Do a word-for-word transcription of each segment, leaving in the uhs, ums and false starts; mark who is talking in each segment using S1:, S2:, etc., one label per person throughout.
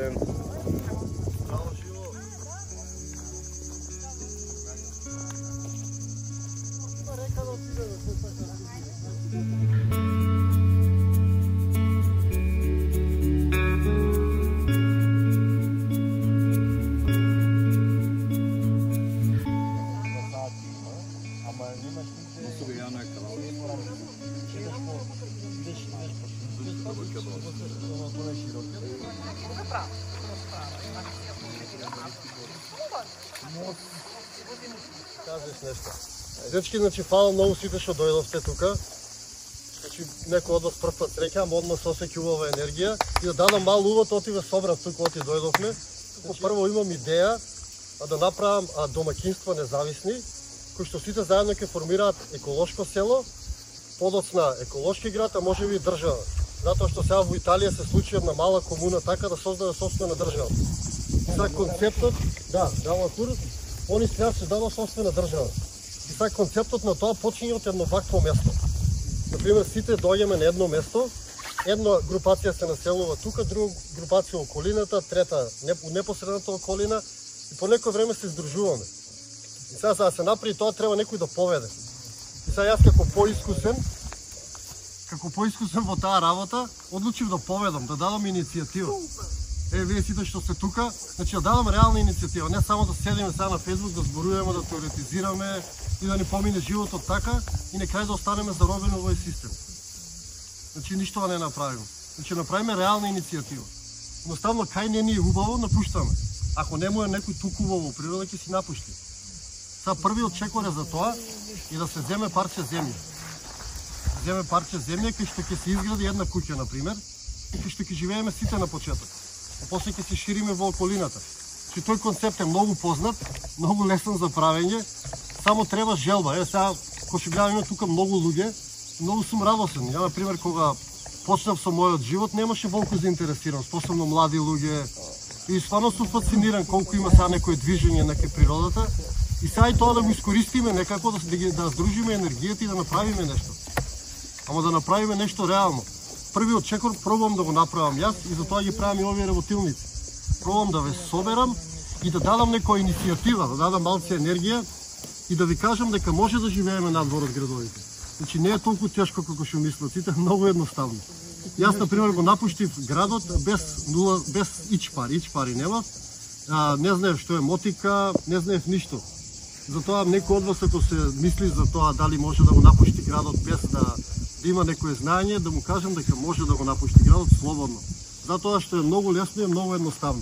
S1: ден.
S2: Здраво живо. Има река да отиде да се така. Кажеш нещо. Дечки, значи, фала много сите што дојдовте тука. Значи, некој од вас прв пат среќам, одма се осеќа убава енергија. И да дадам мал увод, оти ве собрав тука, оти дојдовме. Значи, прво имам идеја а да направам а, домакинства независни, кои што сите заедно ќе формираат еколошко село, подоцна еколошки град, а може би држава. Затоа што сега во Италија се случи една мала комуна така да создаде собствена држава. Сега концептот, да, дава курс, они треба да се дадат собствена држава. И сега концептот на тоа почине од едно вакво место. Например, сите доаѓаме на едно место, една групација се населува тука, друга групација околината, трета у непосредната околина и по некој време се издружуваме. И сега за да се направи тоа треба некој да поведе. И сега јас како поискусен, како поискусен во таа работа, одлучив да поведам, да дадам иницијатива. Е, вие сите што сте тука, значи да дадам реална иницијатива, не само да седиме сега на Фейсбук, да зборуваме, да теоретизираме и да ни помине животот така и на крај да останеме заробени во овој систем. Значи ништо да не направиме. Значи направиме реална иницијатива. Едноставно кај не ни е убаво, напуштаме. Ако не му е некој туку во природа, ќе си напушти. Сега првиот чекор е за тоа и да се земе парче земја. Земе парче земја кај што ќе се изгради една куќа, например, и кај што ќе живееме сите на почеток. А после ќе се шириме во околината. Че тој концепт е многу познат, многу лесен за правење, само треба желба. Е, сега, кога ќе гледам, има тука многу луѓе, многу сум радосен. Ја, например, кога почнав со мојот живот, немаше волку заинтересиран, посебно млади луѓе. И стварно сум фасциниран колку има сега некој движење на ке природата. И сега и тоа да го искористиме некако, да, да, да здружиме енергијата и да направиме нешто. Ама да направиме нешто реално. Првиот чекор пробувам да го направам јас и затоа ги правам и овие работилници. Пробувам да ве соберам и да дадам некоја иницијатива, да дадам малце енергија и да ви кажам дека може да живееме надвор од градовите. Значи не е толку тешко како што мислат, сите многу едноставно. Јас на пример го напуштив градот без нула, без ич пари, ич пари нема. А, не знаев што е мотика, не знаев ништо. Затоа некој од вас ако се мисли за тоа дали може да го напушти градот без да да има некое знаење, да му кажам дека може да го напушти градот слободно. Затоа што е многу лесно и многу едноставно.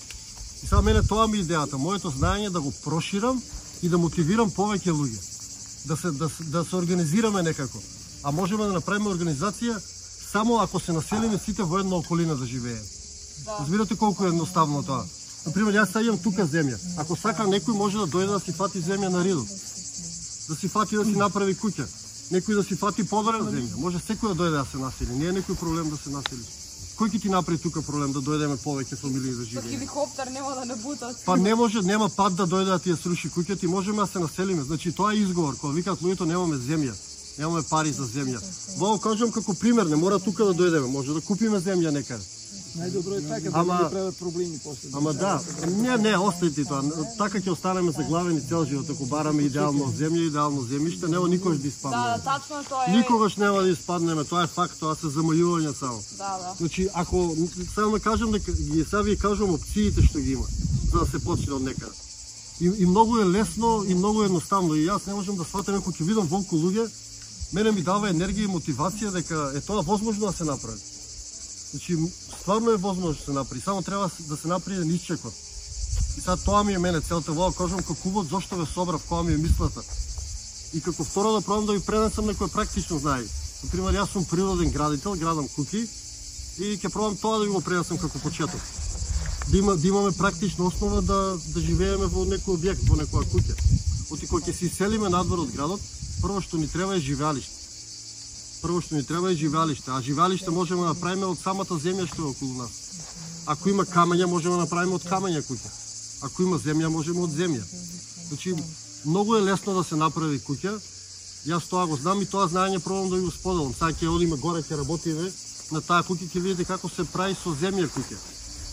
S2: И сега мене тоа ми е идејата, моето знаење да го проширам и да мотивирам повеќе луѓе. Да се, да, да се организираме некако. А можеме да направиме организација само ако се населиме сите во една околина да живееме. Разбирате колку е едноставно тоа. Например, јас сега имам тука земја. Ако сака некој може да дојде да си фати земја на Ридо. Да си фати да си направи куќа. Некој да си фати подобра земја. Може секој да дојде да се насели. Не е некој проблем да се насели. Кој ќе ти направи тука проблем да дојдеме повеќе фамилии да живееме?
S3: Со хеликоптер нема да не бутат.
S2: Па не може, нема пат да дојде да ти ја сруши куќата и можеме да се населиме. Значи тоа е изговор. Кога викаат луѓето немаме земја, немаме пари за земја. Во кажам како пример, не мора тука да дојдеме, може да купиме земја некаде.
S4: Најдобро е така, да не прават проблеми после.
S2: Ама да, не, не, оставите тоа. Така ќе останеме заглавени цел живот, ако бараме идеално земја, идеално земјиште, нема никогаш да испаднеме.
S3: Да, тачно тоа е.
S2: Никогаш нема да испаднеме, тоа е факт, тоа се замајување само.
S3: Да, да.
S2: Значи, ако само да кажам дека ги сега ви кажувам опциите што ги има, за да се почне од некаде. И, и многу е лесно и многу е едноставно. И јас не можам да сватам ако ќе видам волку луѓе, мене ми дава енергија и мотивација дека е тоа возможно да се направи. Значи, стварно е возможно да се направи, само треба да се направи еден исчекор. И сега тоа ми е мене целта, во кажам како увод зошто ве собрав, која ми е мислата. И како второ да пробам да ви пренесам некој практично знаење. Например, јас сум природен градител, градам куќи и ќе пробам тоа да ви го пренесам како почеток. Да, има, да имаме практична основа да, да живееме во некој објект, во некоја куќа. Оти кога ќе се иселиме надвор од градот, прво што ни треба е живеалиште. Прво што ни треба е живеалиште, а живеалиште можеме да направиме од самата земја што е околу нас. Ако има камења, можеме да направиме од камења куќа. Ако има земја, можеме од земја. Значи, многу е лесно да се направи куќа. Јас тоа го знам и тоа знаење пробам да ви го споделам. Сега ќе одиме горе, ќе работиме на таа куќа, ќе видите како се прави со земја куќа.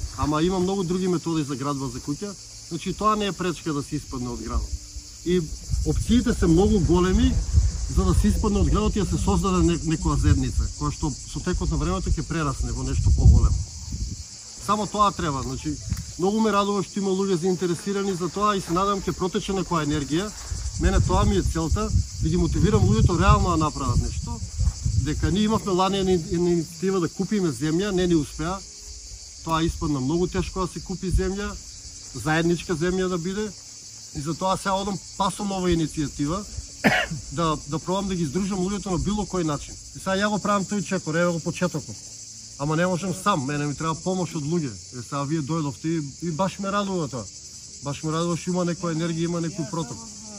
S2: Ама има многу други методи за градба за куќа, значи тоа не е пречка да се испадне од градот. И опциите се многу големи за да се испадне од градот и да се создаде некоја заедница, која што со текот на времето ќе прерасне во нешто поголемо. Само тоа треба, значи многу ме радува што има луѓе заинтересирани за тоа и се надам ќе протече некоја енергија. Мене тоа ми е целта, да ги мотивирам луѓето реално да направат нешто. Дека ние имавме лани инициатива да купиме земја, не ни успеа. Тоа испадна многу тешко да се купи земја, заедничка земја да биде. И затоа сега одам пасом нова иницијатива, да, да пробам да ги издружам луѓето на било кој начин. И сега ја го правам тој чекор, еве го почетокот. Ама не можам сам, мене ми треба помош од луѓе. Е, сега вие дојдовте и, и баш ме радува тоа. Баш ме радува што има некоја енергија, има некој проток.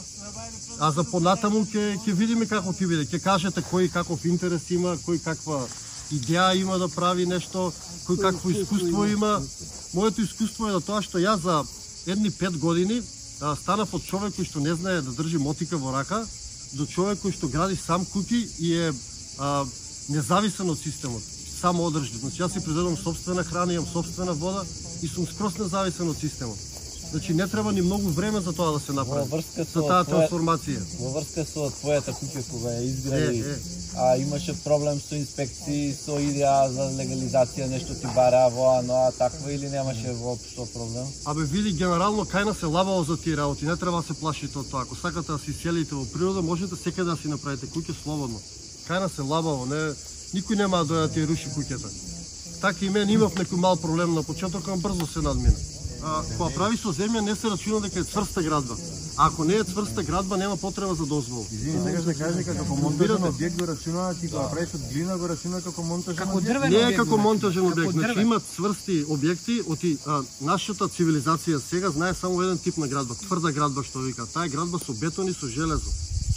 S2: А за понатаму ќе ќе видиме како ќе биде. Ќе кажете кој каков интерес има, кој каква идеја има да прави нешто, кој какво искуство има. Моето искуство е да тоа што ја за едни пет години а, станав од човек кој што не знае да држи мотика во рака, до човек кој што гради сам куќи и е а, независен од системот, само одржлив. Значи јас си произведувам сопствена храна, имам сопствена вода и сум скроз независен од системот. Значи не треба ни многу време за тоа да се направи, за таа трансформација.
S1: Во врска со твојата куќа кога ја изгради, е, е. а имаше проблем со инспекции, со идеја за легализација, нешто ти бара во ано, а таква или немаше воопшто проблем?
S2: Абе види, генерално кај нас се лабаво за тие работи, не треба да се плашите од тоа. Ако сакате да си селите во природа, можете секаде да си направите куќа слободно. Кај нас се лабаво, не, никој нема да дојде да ти руши куќата. Така и мен имав некој мал проблем на почеток, ама брзо се надмина. А, кога прави со земја не се рачуна дека е цврста градба. А ако не е цврста градба, нема потреба за дозвола.
S5: Извини, сакаш да кажеш дека како монтажен објект го рачуна, ти кога правиш од глина го рачуна како монтажен објект?
S2: Не е како монтажен објект, значи има цврсти објекти, оти а, нашата цивилизација сега знае само еден тип на градба, тврда градба што вика. Таа е градба со бетон и со железо.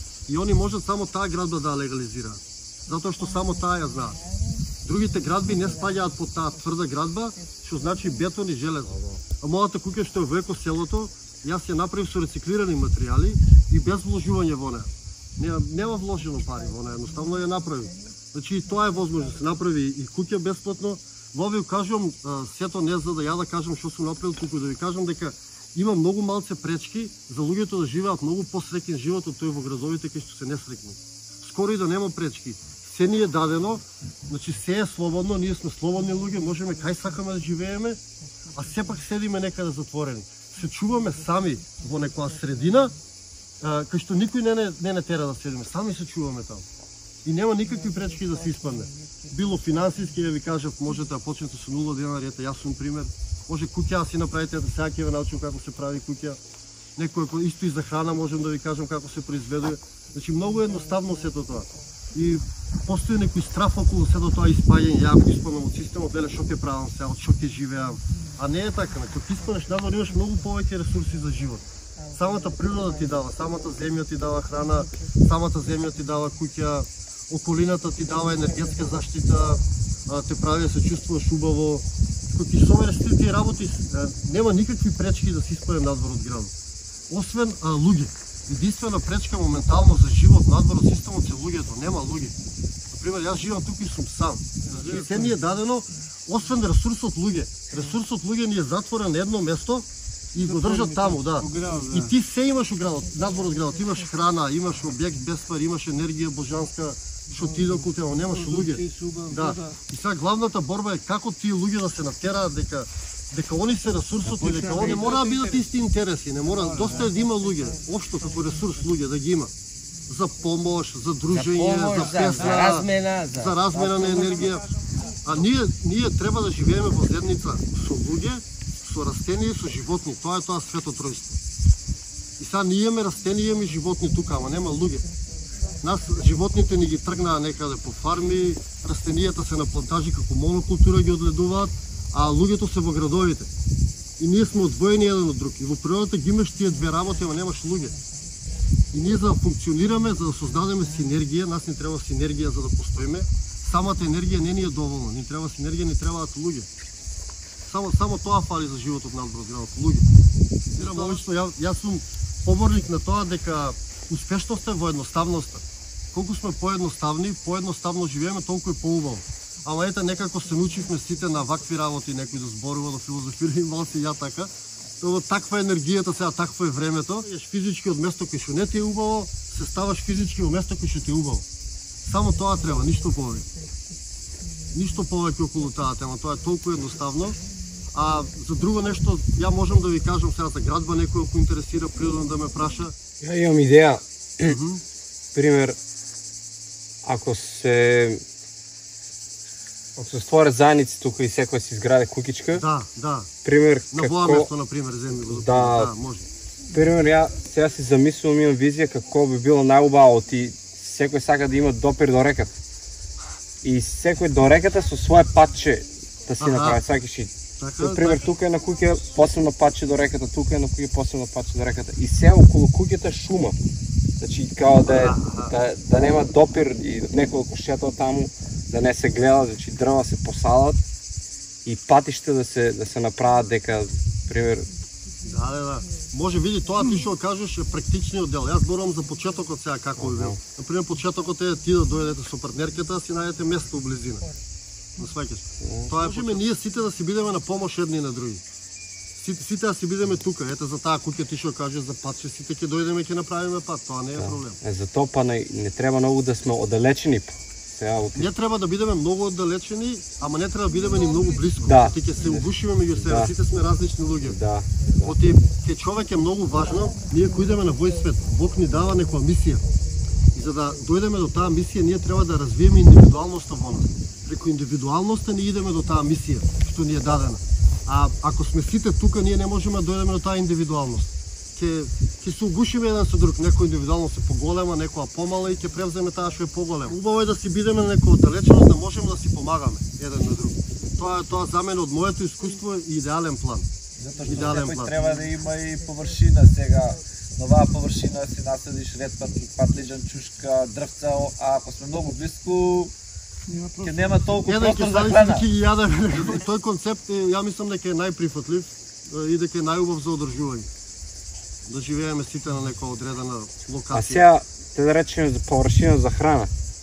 S2: И они можат само таа градба да ја легализираат, затоа што само таа ја знаат. Другите градби не спаѓаат под таа тврда градба, што значи бетон и железо. А мојата куќа што е во еко селото, јас ја направив со рециклирани материјали и без вложување во неа. Нема, нема вложено пари во неа, едноставно ја направив. Значи тоа е возможно да се направи и куќа бесплатно. Во ви кажувам сето не за да ја да кажам што сум направил, туку да ви кажам дека има многу малце пречки за луѓето да живеат многу посреќен живот од тој во градовите кај што се несреќни. Скоро и да нема пречки. Се ни е дадено, значи се е слободно, ние сме слободни луѓе, можеме кај сакаме да живееме, а сепак седиме некаде затворени. Се чуваме сами во некоја средина, а, кај што никој не не, не не тера да седиме, сами се чуваме таму. И нема никакви пречки да се испадне. Било финансиски, ја ви кажав, можете да почнете со нула денари, ете јас сум пример. Може куќа си направите, ете сега ќе ве научам како се прави куќа. Некој исто и за храна можем да ви кажам како се произведува. Значи многу едноставно сето тоа. И постои некој страф околу сето тоа испаѓање, ја ако испаднам од системот, веле што ќе правам сега, од што ќе живеам. А не е така, кога испаднеш надвор имаш многу повеќе ресурси за живот. Самата природа ти дава, самата земја ти дава храна, самата земја ти дава куќа, околината ти дава енергетска заштита, те прави да се чувствуваш убаво. Кога ќе собереш тие работи, нема никакви пречки да се испадне надвор од градот. Освен а, луѓе. Единствена пречка моментално за живот надвор од системот се луѓето, нема луѓе. Например, јас живам тука и сум сам. Значи, се ни е дадено, освен ресурсот луѓе. Ресурсот луѓе ни е затворен на едно место и го држат таму, да. И ти се имаш у градот, надвор од градот, имаш храна, имаш објект без пари, имаш енергија божанска, што ти иде околу тебе, немаш луѓе. Да. И сега главната борба е како тие луѓе да се натераат дека дека они се ресурсот и дека они мора да бидат исти интереси, не мора, доста е да има луѓе, општо како ресурс луѓе да ги има. За помош, за дружење, за, за песна, за размена, за, за размена на енергија. А ние ние треба да живееме во заедница со луѓе, со растенија и со животни. Тоа е тоа свето тројство. И сега ние имаме растенија и животни тука, ама нема луѓе. Нас животните ни ги тргнаа некаде по фарми, растенијата се на плантажи како монокултура ги одледуваат, а луѓето се во градовите. И ние сме одвоени еден од друг. И во природата ги имаш тие две работи, ама немаш луѓе. И ние за да функционираме, за да создадеме синергија, нас ни треба синергија за да постоиме. Самата енергија не ни е доволна, ни треба синергија, ни требаат луѓе. Само само тоа фали за животот надвор од градот, луѓе. Ја, јас сум поборник на тоа дека успешноста е во едноставноста. Колку сме поедноставни, поедноставно живееме, толку е поубаво. Ама ете некако се научивме сите на вакви работи, некој да зборува, да филозофира и мал си ја така. Тоа таква енергијата сега, такво е времето. Еш физички од место кој што не ти е убаво, се ставаш физички од место кој што ти е убаво. Само тоа треба, ништо повеќе. Ништо повеќе околу таа тема, тоа е толку едноставно. А за друго нешто, ја можам да ви кажам сега за градба, некој ако интересира природно да ме праша.
S6: Ја имам идеја. Пример, ако се ако се створат заедници тука и секој си изгради кукичка.
S2: Да, да.
S6: Пример,
S2: на
S6: како...
S2: воа место, например, земји го.
S6: Да,
S2: да, може.
S6: Пример, ја сега си замислувам, имам визија како би било најубаво ти секој сака да има допир до реката. И секој до реката со свое патче да си направи, сакаш и
S2: Така,
S6: пример, тука е на куќа посебно патче до реката, тука е на куќа посебно патче до реката. И се околу куќата шума. Значи, као да, е, да, да нема допир и неколку шетал таму, да не се гледа, значи дрва се посадат и патишта да се да се направат дека, пример.
S2: Да, да, да. Може види тоа ти што кажеш е практичниот дел. Јас зборувам за почетокот сега како би бил. Например, почетокот е ти да дојдете со партнерката, си најдете место у близина. На сваќаш. Тоа е можеме ние сите да си бидеме на помош едни на други. Сите, сите да си бидеме тука. Ете за таа куќа ти што кажеш за пат, че сите ќе дојдеме ќе направиме пат. Тоа не е проблем.
S6: Е, за тоа па не, не треба многу да сме оддалечени. Сега,
S2: не треба да бидеме многу оддалечени, ама не треба да бидеме ни многу близко.
S6: Да.
S2: Ти ќе се угушиме меѓу себе,
S6: Да.
S2: сите сме различни луѓе.
S6: Да.
S2: Оти ке човек е многу важно, ние кои идеме на вој свет, Бог ни дава некоја мисија. И за да дојдеме до таа мисија, ние треба да развиеме индивидуалноста во нас. Преку индивидуалноста ние идеме до таа мисија што ни е дадена. А ако сме сите тука, ние не можеме да дојдеме до таа индивидуалност. Ке ќе се угушиме еден со друг, некој индивидуално се поголема, некоја помала и ќе превземе таа што е поголема. Убаво е да си бидеме на некоја оддалеченост, да можеме да си помагаме еден на друг. Тоа тоа за мене од моето искуство е идеален план.
S1: Затоа што
S2: Идеален
S1: секој
S2: план.
S1: треба да има и површина сега. На оваа површина си насадиш ред патлиџан, чушка, дрвца, а ако сме многу близко, ќе нема толку
S2: Еден
S1: простор
S2: ќе
S1: за
S2: стави
S1: храна.
S2: ќе ги јадеме. Тој концепт е, ја мислам дека е најприфатлив и дека е најубав за одржување. Да живееме сите на некоја одредена локација.
S6: А сега, те да речеме за површина за храна.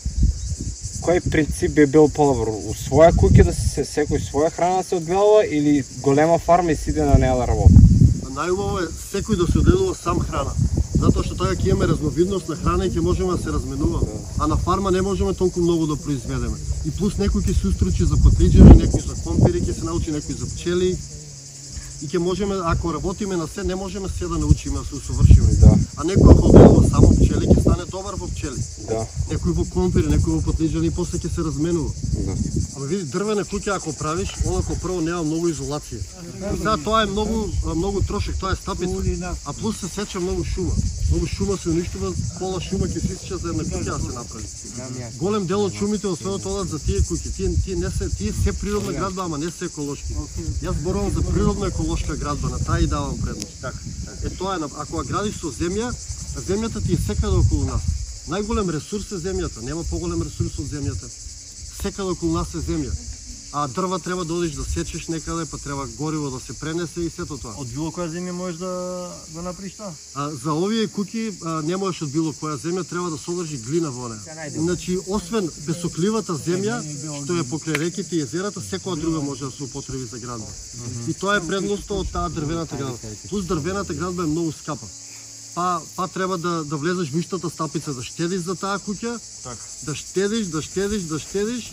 S6: Кој принцип би бил подобро? У своја куќа да се секој своја храна се одгледува или голема фарма и сите на неа да работи?
S2: Најубаво е секој да се одгледува сам храна. Затоа што тоа ќе имаме разновидност на храна и ќе можеме да се разменуваме. А на фарма не можеме толку многу да произведеме. И плюс некој ќе се устручи за патлиџани, некој за компири, ќе се научи некој за пчели. И ќе можеме, ако работиме на се, не можеме се да научиме, да се усовршиме.
S6: Да.
S2: А некој ако одгледува само пчели, ќе стане добар во пчели.
S6: Да.
S2: Некој во компири, некој во патлиџани и после ќе се разменува.
S6: Да.
S2: Ама види, дрвена куќа ако правиш, онако прво нема многу изолација. И сега тоа е многу многу трошок, тоа е стапица. А плюс се сече многу шума. Многу шума се уништува, пола шума ќе се исече за една куќа да се направи. Голем дел од шумите во светот одат за тие куќи. Тие тие не се тие се природна градба, ама не се еколошки. Јас зборувам за природна еколошка градба, на таа и давам предност. Така. Е тоа е, ако ја градиш со земја, земјата ти е секаде околу нас. Најголем ресурс е земјата, нема поголем ресурс од земјата. Секаде околу нас е земја. А дрва треба да одиш да сечеш некаде, па треба гориво да се пренесе и сето тоа.
S5: Од било која земја можеш да го направиш тоа?
S2: А, за овие куќи а, не можеш од било која земја, треба да содржи глина во неа. Значи, освен бесокливата земја, што е покрај реките и езерата, секоја друга може да се употреби за градба. И тоа е предноста од таа дрвената градба. Плюс дрвената градба е многу скапа. Па, па треба да, да влезеш во истата стапица, да штедиш за таа куќа,
S5: Така.
S2: да штедиш, да штедиш, да штедиш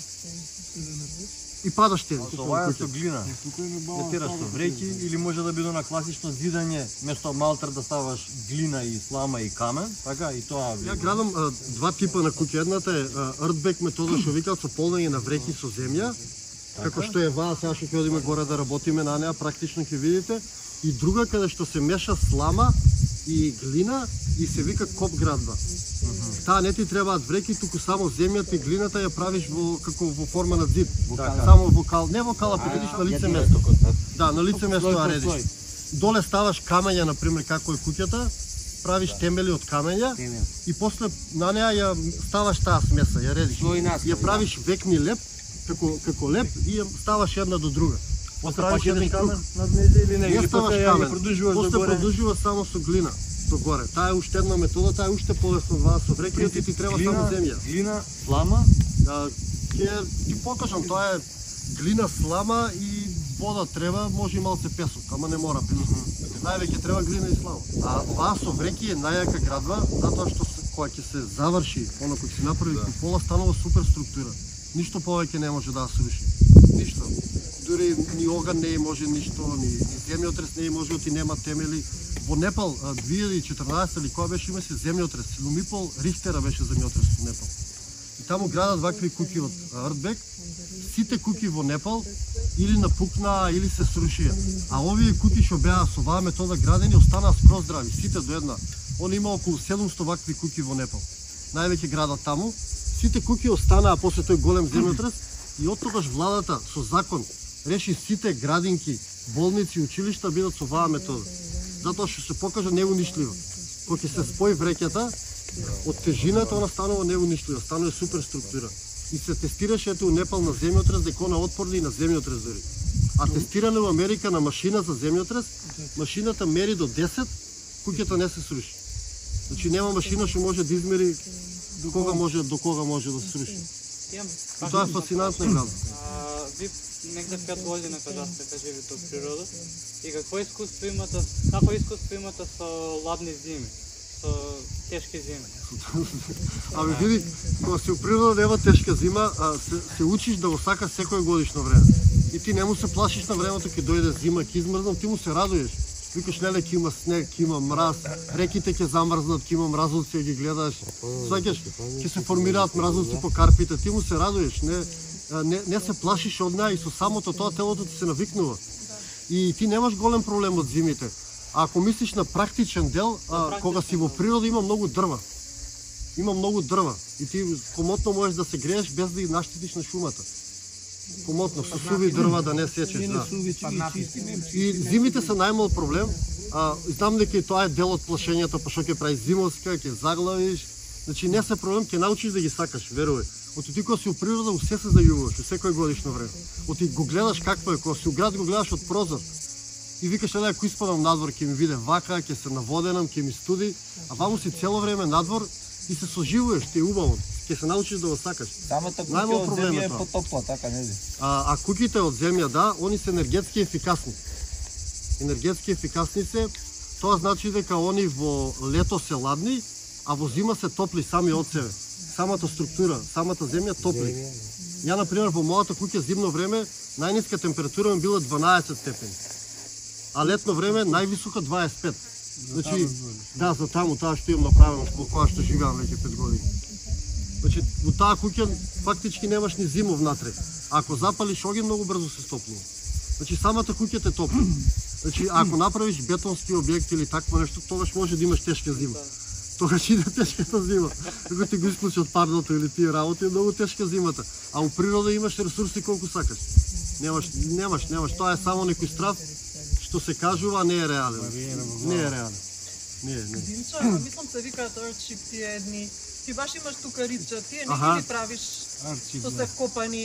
S2: и па да штедиш.
S5: Со оваа со глина. Не тераш со вреќи или може да биде на класично зидање, место малтер да ставаш глина и слама и камен, така и тоа.
S2: Ја градам а, два типа на куќа. Едната е earthbag метода што викаат со полнење на вреќи со земја, како што е ваа сега што ќе одиме горе да работиме на неа, практично ќе видите. И друга каде што се меша слама и глина и се вика коп градба. Таа не ти требаат вреќи, туку само земјата и глината ја правиш во како во форма на зид. Само во кал, не во калапи, видиш на лице место. Да, на лице место ја редиш. Доле ставаш камења, на пример, како е куќата, правиш темели од камења и после на неа ја ставаш таа смеса, ја редиш. Ја правиш векни леп, како како леп и ја ставаш една до друга.
S5: После пак еден камен над незе или не?
S2: Не
S5: Или
S2: ставаш
S5: после ја
S2: камен,
S5: продолжуваш
S2: после
S5: догоре?
S2: продолжуваш само со глина догоре. Таа е уште една метода, таа е уште полесно од вас со вреќи, ти ти треба само земја.
S5: Глина, слама,
S2: А, Ќе ти покажам, тоа е глина, слама и вода треба, може и малце песок, ама не мора песок. Највеќе треба глина и слама. А оваа со вреки е најака градба, затоа што кога ќе се заврши, она кој ќе се направи купола, станува супер структура. Ништо повеќе не може да се сруши. Ништо. Дури ни оган не може ништо, ни, ни земјотрес не може, оти нема темели. Во Непал две илјади и четрнаесетта или кога беше имаше земјотрес, седум и пол Рихтера беше земјотрес во Непал. И таму градат вакви куќи од Артбек. Сите куќи во Непал или напукнаа или се срушија. А овие куќи што беа со оваа метода градени останаа скроз здрави, сите до една. Он има околу седумсто вакви куќи во Непал. Највеќе градат таму. Сите куќи останаа после тој голем земјотрес и оттогаш владата со закон реши сите градинки, болници и училишта бидат со оваа метода. Затоа што се покажа неуништливо. Кога ќе се спои вреќата, од тежината она станува неуништливо, станува супер структура. И се тестираше ето у Непал на земјотрес дека она отпорни на земјотрес дори. А тестиране во Америка на машина за земјотрес, машината мери до десет, куќата не се сруши. Значи нема машина што може да измери до кога може до кога може да се сруши. И тоа е фасцинантна град.
S7: Ви негде пет години кога сте живите од природа и какво искуство имате, какво искуство имате со ладни зими, со тешки зими?
S2: Ами види, кога си у природа нема тешка зима, а се, се учиш да го сакаш секој годишно време. И ти не му се плашиш на времето ќе дојде зима, ќе измрзнам, ти му се радуеш. Викаш, леле, ќе има снег, ќе има мраз, реките ќе замрзнат, ќе има мразоци, ги гледаш. Сваќаш, ќе се формираат мразоци по карпите, ти му се радуеш, не, не, не се плашиш од неа и со самото тоа телото ти се навикнува. И ти немаш голем проблем од зимите. А ако мислиш на практичен дел, а, кога си во природа има многу дрва. Има многу дрва и ти комотно можеш да се грееш без да ги наштитиш на шумата. Комотно, со суви дрва да не сечеш, да. И зимите се најмал проблем. А, знам дека и тоа е дел од плашењето, па што ќе прави зимовска, ќе заглавиш. Значи не се проблем, ќе научиш да ги сакаш, верувај. Оти ти кога си у природа, усе се зајубуваш, у секој годишно време. Оти го гледаш какво е, кога си у град го гледаш од прозор. И викаш, леле, ако испадам надвор, ќе ми биде вака, ќе се наводенам, ќе ми студи, а ваму си цело време надвор и се соживуваш, ти е убаво. Ќе се научиш да го сакаш.
S1: Самата куќа од земја е потопла, така не ли?
S2: А, а куќите од земја, да, они се енергетски ефикасни. Енергетски ефикасни се, тоа значи дека они во лето се ладни, а во зима се топли сами од себе. Самата структура, самата земја топли. Ја, например, во мојата куќа зимно време, најниска температура ми била дванаесет степени. А летно време највисока дваесет и пет. Значи, да, за таму, таа што имам направено, по која што живеам веќе пет години. Значи, во таа куќа фактички немаш ни зима внатре. А ако запалиш оген, многу брзо се стоплува. Значи, самата куќа те топли. Значи, ако направиш бетонски објект или такво нешто, тогаш може да имаш тешка зима. Тогаш иде тешката зима. Ако ти го исклучат парното или тие работи, е многу тешка зимата. А у природа имаш ресурси колку сакаш. Немаш, немаш, немаш. Тоа е само некој страв што се кажува, не е реален. Не е реален. Не е, не.
S8: Димчо, мислам се викаат Earthship тие едни. Ти баш имаш тука рибча, тие не ги правиш што се вкопани.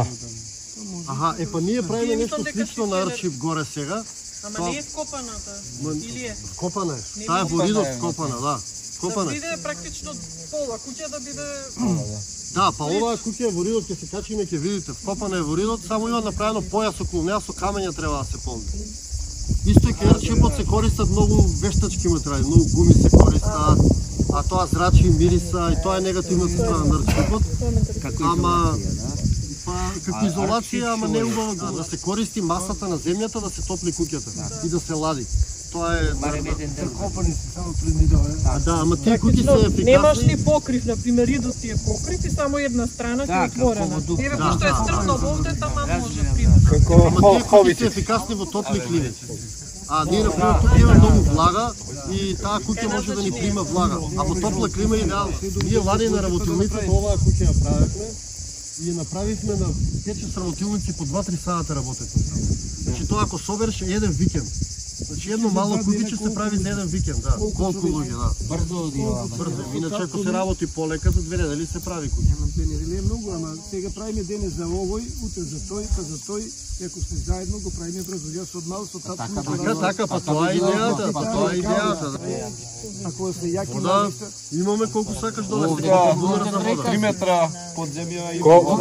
S2: Аха, е па ние правиме нешто слично на Earthship горе сега.
S8: Ама не е вкопаната, или е?
S2: Вкопана е. Таа е во ридот вкопана, да.
S8: Да биде практично пола куќа да биде...
S2: Да, па оваа куќа е во ридот, ќе се качиме, ќе видите, вкопана е во ридот, само има направено појас околу неа со камења треба да се полни. Исто и кај Earthship се користат многу вештачки материјали, многу гуми се користат, а тоа зрачи и мириса, и тоа е негативната страна на Earthship. Ама, па, како изолација, ама не е убаво да се користи масата на земјата да се топли куќата и да се лади. Тоа е
S4: Копани се само преднидове.
S2: А да, ама тие куќи се ефикасни.
S8: Немаш ли покрив, на пример, ридот ти е покрив и само една страна ти е отворена. Еве пошто е стрмно волте, тама може пример.
S2: Ама тие куќи се ефикасни во топли клими. А ние на пример тука имаме многу влага и таа куќа може да ни прима влага. А во топла клима е идеално. Ние лади на работилницата оваа куќа ја правевме и ја направивме на пет шест работилници по два три сата работат. Значи тоа ако собереш еден викенд. Значи едно мало кутиче се прави за еден викенд, да. Колку луѓе, да.
S4: Брзо одива.
S2: Брзо. Иначе ако се работи полека за две недели се прави кутиче.
S4: Ама две недели е многу, ама сега правиме денес за овој, утре за тој, па за тој, и ако сме заедно го правиме брзо. Јас од мал со тато.
S2: Така, така, па тоа е идејата, па тоа е идејата.
S4: Ако сте јаки
S2: Да,
S4: малишта,
S2: имаме колку сакаш доле.
S1: три метра под земја и
S6: Колку?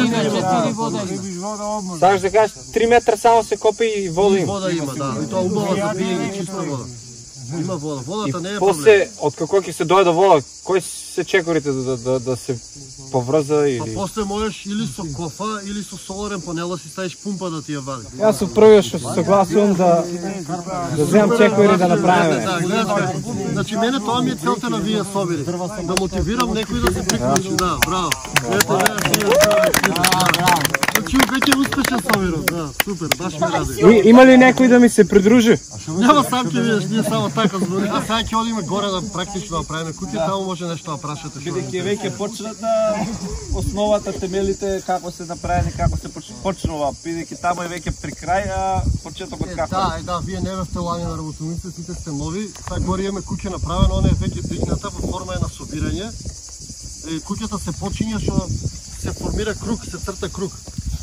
S6: Сакаш да кажеш три метра само се копи и вода има.
S2: Вода има, да. И тоа убава за пиење, чиста вода. Има вода. Водата не е проблем.
S6: После, од како ќе се дојде вода, кои се чекорите да, да, да се поврза
S2: Па
S6: или...
S2: после можеш или со кофа, или со соларен панел да си ставиш пумпа да ти ја вади.
S6: Јас сум првиот што се согласувам да да земам чекори да направиме.
S2: Да, гледаш како. Значи мене тоа ми е целта на вие собири. Да мотивирам некој да се приклучи. Да, браво. Ето, гледаш, вие Значи веќе успешен собирот, да, супер, баш ме ради.
S6: И, има ли некој да ми се придружи?
S2: Нема сам ќе видиш, ние само така збори. А сега ќе одиме горе да практично да правиме кутија, таму може нешто да прашате.
S1: Бидејќи веќе почната основата, темелите, како се направени, како се почнува, бидејќи таму е веќе при крај, а почетокот како?
S2: Да, е, да, вие не бевте лани на работилниците, сите сте нови. Сега горе имаме куќа направена, она е веќе дигната во форма е на собирање. Куќата се почиња што се формира круг, се црта круг.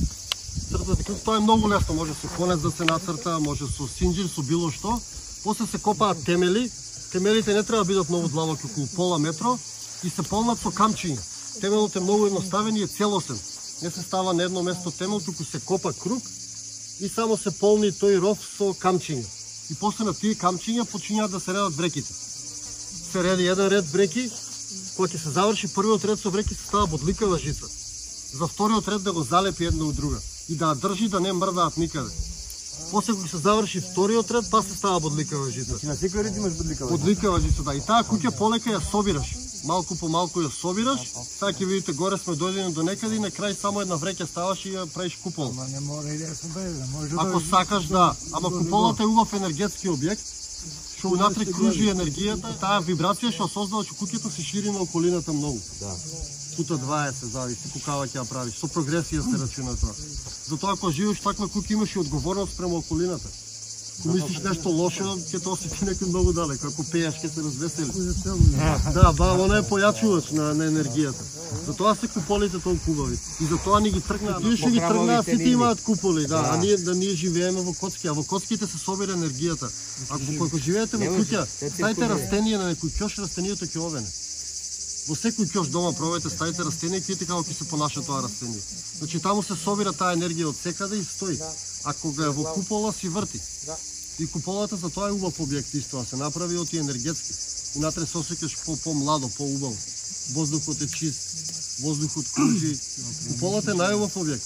S2: Црта круг, тоа е многу лесно, може со конец да се нацрта, може со синџир, со било што. После се копаат темели. Темелите не треба да бидат многу длабоки, околу пола метро, и се полнат со камчиња. Темелот е многу едноставен и е целосен. Не се става на едно место темел, туку се копа круг и само се полни тој ров со камчиња. И после на тие камчиња почињаат да се редат бреките. Се реди еден ред бреки, кога ќе се заврши првиот ред со бреки, се става бодликава жица. За вториот ред да го залепи една од друга и да ја држи да не мрдаат никаде. После кога се заврши вториот ред, па се става бодликава жица.
S4: на секој ред имаш бодликава.
S2: Бодликава жица, да. И таа куќа полека ја собираш. Малку по малку ја собираш. Сега ќе видите горе сме дојдени до некаде и на крај само една вреќа ставаш и ја правиш купол.
S4: Ама не мора и да се беде, може да.
S2: Ако сакаш, да. Ама куполата е убав енергетски објект, што унатре кружи енергијата, таа вибрација што создава што куќата се шири на околината многу. Да. Пута дваесет зависи колкава ќе ја правиш. Со прогресија се рачуна тоа. Затоа ако живееш таква куќа имаш и одговорност према околината. Ако мислиш нешто лошо, ќе тоа осети некој многу далеко. Ако пееш, ќе се развесели. Да, ба, она е појачувач на, на енергијата. Затоа се куполите толку убави. И затоа ни ги тргнаат. Тие што ги тргнаат, сите имаат куполи, да. А ние да ние живееме во коцки, а во коцките се собира енергијата. Ако кога живеете во куќа, ставите растение на некој ќош, растението ќе овене. Во секој ќош дома пробајте, ставите растение и видите како ќе се понаша тоа растение. Значи таму се собира таа енергија од секаде и стои. А кога е во купола си врти. И куполата за тоа е убав објект исто, се направи од енергетски. Унатре се осеќаш по по-младо, по-убаво. Воздухот е чист, воздухот кружи. Куполата е најубав објект.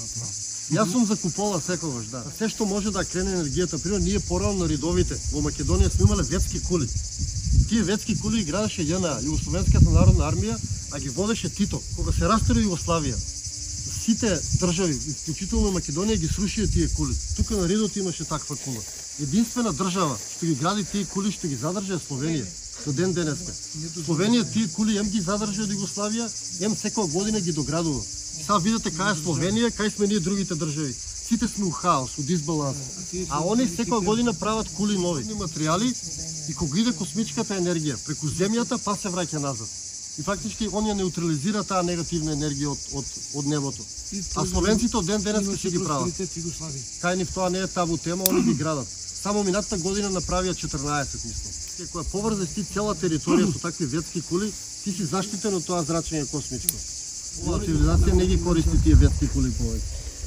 S2: Јас сум за купола секогаш, да. Се што може да крене енергијата, пример ние порано на ридовите во Македонија сме имале ветски кули. Тие ветски кули играеше ЈНА, Југословенската народна армија, а ги водеше Тито. Кога се растори Југославија, сите држави, вклучително Македонија, ги срушија тие кули. Тука на ридот имаше таква кула. Единствена држава што ги гради тие кули, што ги задржа е Словенија. До ден денеска. Словенија тие кули ем ги задржа од Југославија, ем секоја година ги доградува. Сега видите кај е Словенија, кај сме ние другите држави. Сите сме у хаос, у дисбаланс. А они секоја година прават кули нови материјали и кога иде космичката енергија преку земјата, па се враќа назад. И фактички оние неутрализира таа негативна енергија од од од небото. А словенците од ден денеска ќе ги прават. Кај нив тоа не е табу тема, они ги градат. Само минатата година направија четрнаесет, мислам. Кога поврзеш ти цела територија со такви ветски кули, ти си заштитен од тоа зрачење космичко. Оваа цивилизација не ги користи тие ветски кули повеќе.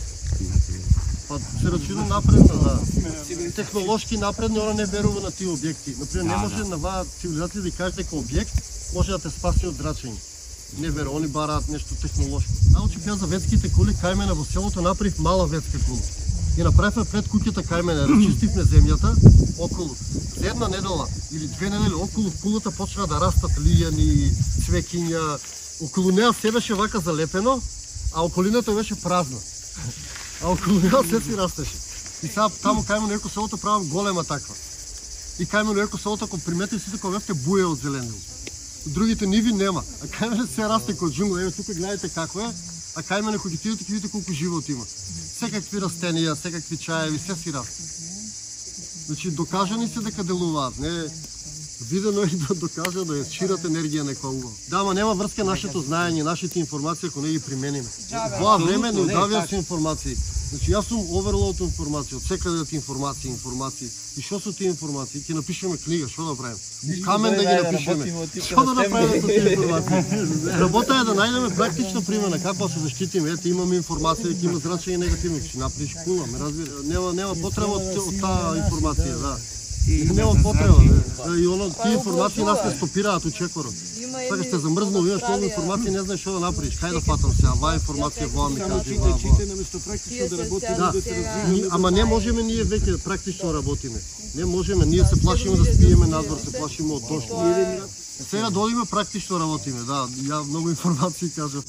S2: Па се рачуна напредна, да. Технолошки напредни, она не верува на тие објекти. Например, не може на ваа цивилизација да каже дека објект може да те спаси од зрачење. Не верува, они бараат нешто технолошко. Научи пеа за ветските кули, кај мене во селото направив мала ветска кула. И направивме пред куќата кај мене, рачистивме земјата околу. За една недела или две недели околу кулата почна да растат лијани, цвеќиња. Околу неа се беше вака залепено, а околината беше празна. А околу неа се си растеше. И сега таму кај мене некој селото правам голема таква. И кај мене некој селото, ако примети сите кога бевте буе од зеленило. Другите ниви нема. А кај мене се расте кој џунгла. Еве тука гледате како е. А кај мене кога отидете ќе видите колку живот има. Секакви растенија, секакви чаеви, се си расте. Значи докажани се дека делуваат, не видено е да докаже да шират енергија некоја угол. Да, ама нема врска нашето знаење, нашите информации ако не ги примениме. Тоа време не удавија се информации. Значи јас сум оверлоад информација, од секаде информации, информации. И што су тие информации? Ќе напишеме книга, што да правиме? Камен да ги напишеме. Што да направиме со тие информации? Работа е да најдеме практична примена како да се заштитиме. Ете имаме информација дека има зрачање негативно, ќе направиш кула, ме разбира. Нема нема потреба од таа информација, да. Нема потреба. И оно тие информации нас не стопираат у чекорот. Сега сте замрзнал, имаш много информации, не знаеш што да направиш. Кај да фатам сега? Ваа информација, ваа ми кажи, ваа, ваа. Да, ама не можеме ние веќе практично работиме. Не можеме, ние се плашиме да спиеме надвор, се плашиме од дошт. Сега додиме практично работиме, да, ја многу информации кажав.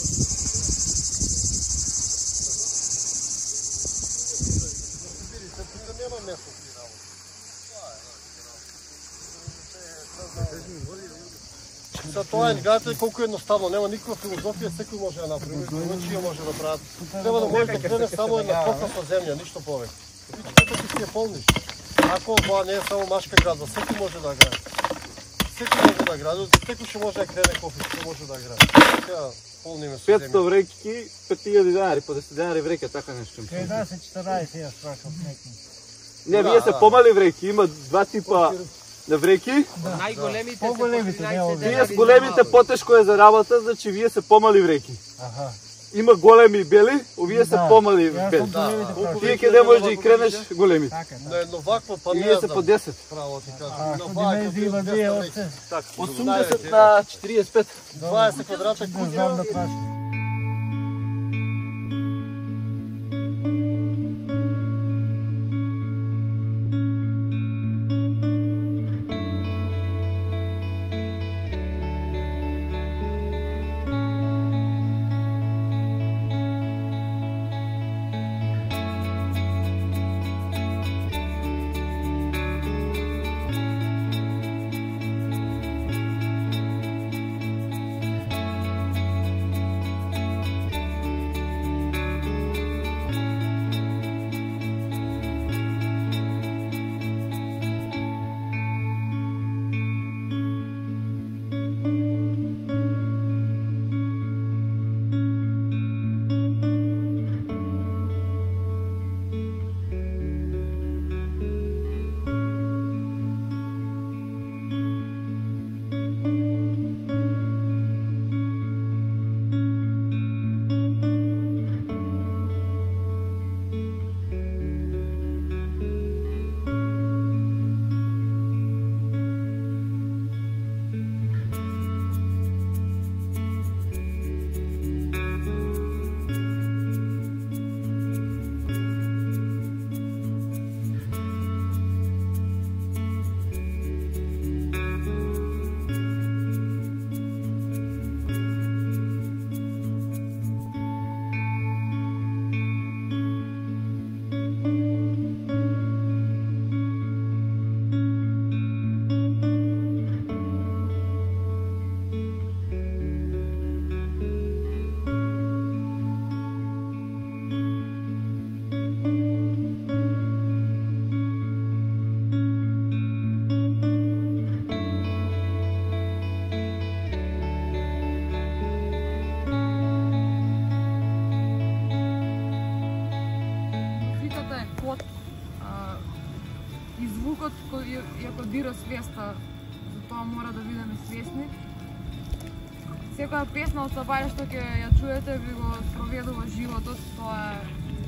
S2: За тоа е, гледате колку едноставно, нема никаква филозофија, секој може да направи, човечија може да прават. Треба да може да крене само една коса со земја, ништо повеќе. Вичите ќе си ја полниш. Ако ова не е само машка градва, секој може да гради. Секој може да гради, секој ќе може да крене кофи, ќе може да гради. Сега полниме со земја.
S1: петстотини вреќи, пет илјади денари, по десет денари вреќа, така нешто.
S9: триесет четирнаесет ја спрашав некој.
S1: Не, вие се помали вреќи, има два типа на вреќи.
S9: Најголемите се по триесет.
S1: Вие с големите потешко е за работа, значи вие се помали вреќи.
S9: Аха.
S1: Има големи бели, овие се помали бели. Вие ќе не можеш да ги кренеш големи.
S2: На едно вакво па не
S1: Вие се по десет.
S2: Право ти кажам.
S9: А, што има вие овце?
S1: осумдесет на четириесет и пет.
S2: дваесет квадрата
S9: Не знам да прашам.
S3: Иако дира свеста, за тоа мора да бидеме свесни. Секоја песна од Сабајле што ќе ја чуете ви го спроведува животот, тоа е...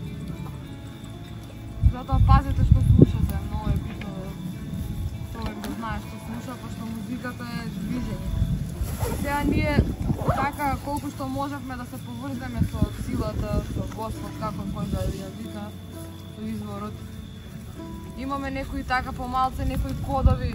S3: Затоа пазете што слушате, многу е битно да човек да знае што слуша, пошто музиката е движење. Сега ние така колку што можевме да се поврземе со силата, со Господ, како кој да ја вика, со изворот. Имаме некои така помалце, некои кодови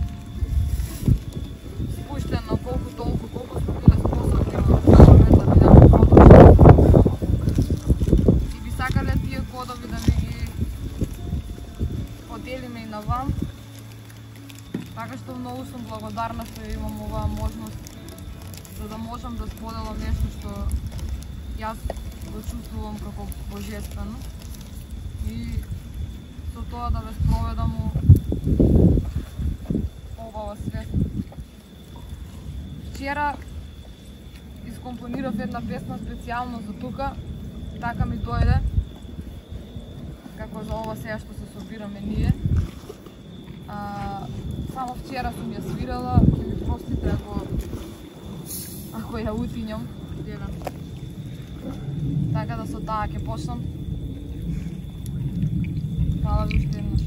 S3: спуштено колку толку, колку сме биле способни да бидеме продолжени. И би сакале тие кодови да ви ги поделиме и навам. Така што многу сум благодарна што имам оваа можност за да можам да споделам нешто што јас го чувствувам како божествено. И со тоа да ве спроведам у обава свет. Вчера искомпонирав една песна специјално за тука, така ми дојде, како за ова сега што се собираме ние. А, само вчера сум ја свирала, ќе ми простите ако, ако ја утинјам, еден. Така да со таа ќе почнам. Фала ви уште еднаш.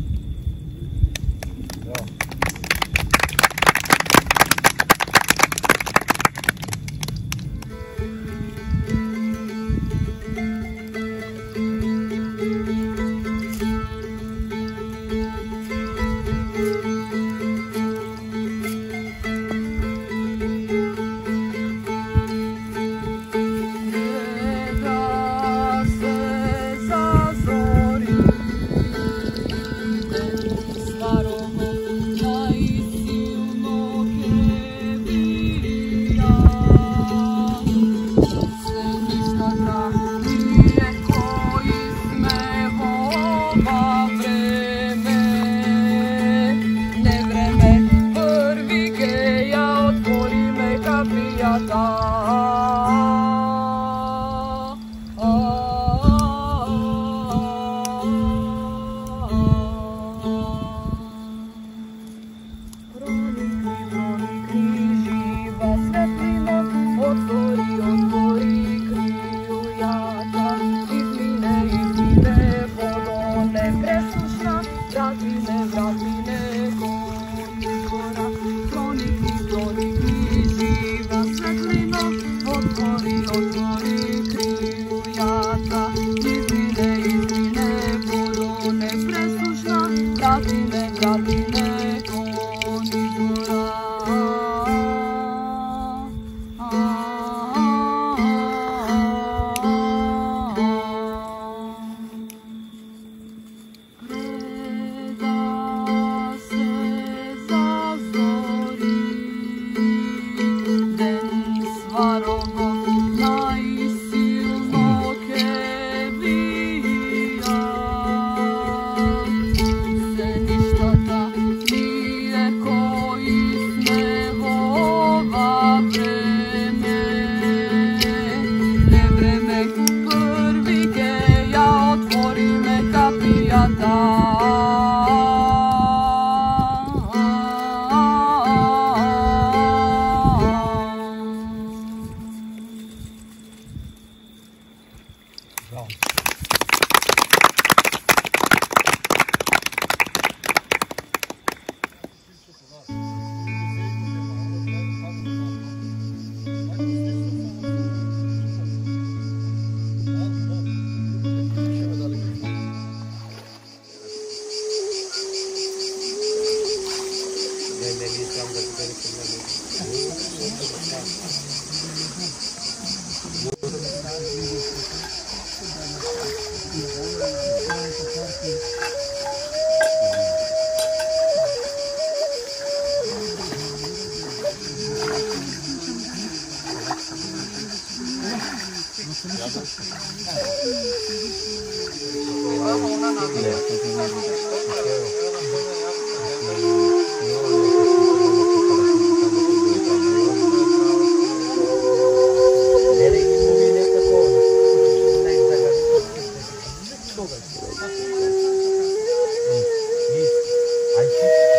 S6: I